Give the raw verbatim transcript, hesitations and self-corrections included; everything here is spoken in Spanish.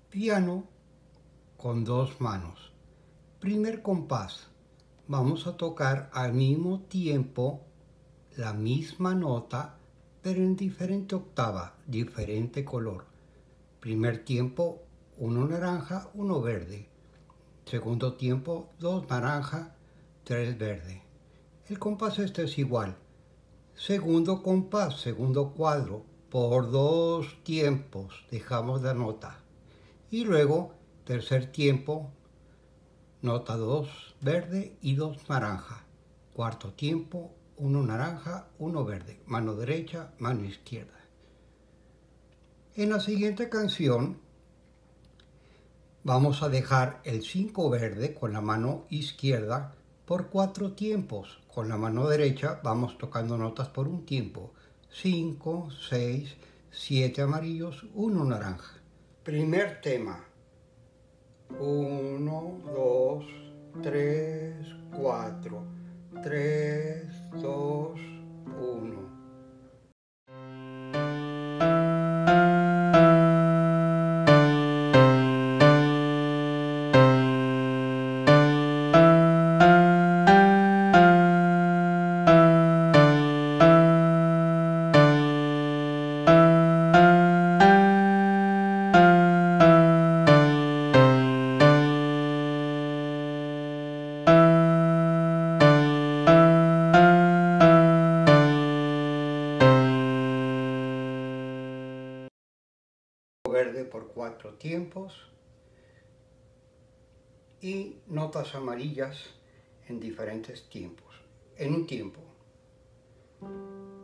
Piano con dos manos. Primer compás. Vamos a tocar al mismo tiempo la misma nota, pero en diferente octava, diferente color. Primer tiempo, uno naranja, uno verde. Segundo tiempo, dos naranja, tres verde. El compás este es igual. Segundo compás, segundo cuadro, por dos tiempos dejamos la nota. Y luego, tercer tiempo, nota dos verde y dos naranja. Cuarto tiempo, uno naranja, uno verde. Mano derecha, mano izquierda. En la siguiente canción vamos a dejar el cinco verde con la mano izquierda por cuatro tiempos. Con la mano derecha vamos tocando notas por un tiempo. cinco, seis, siete amarillos, uno naranja. Primer tema. uno, dos, tres, cuatro. tres, dos, uno. Verde por cuatro tiempos y notas amarillas en diferentes tiempos, en un tiempo.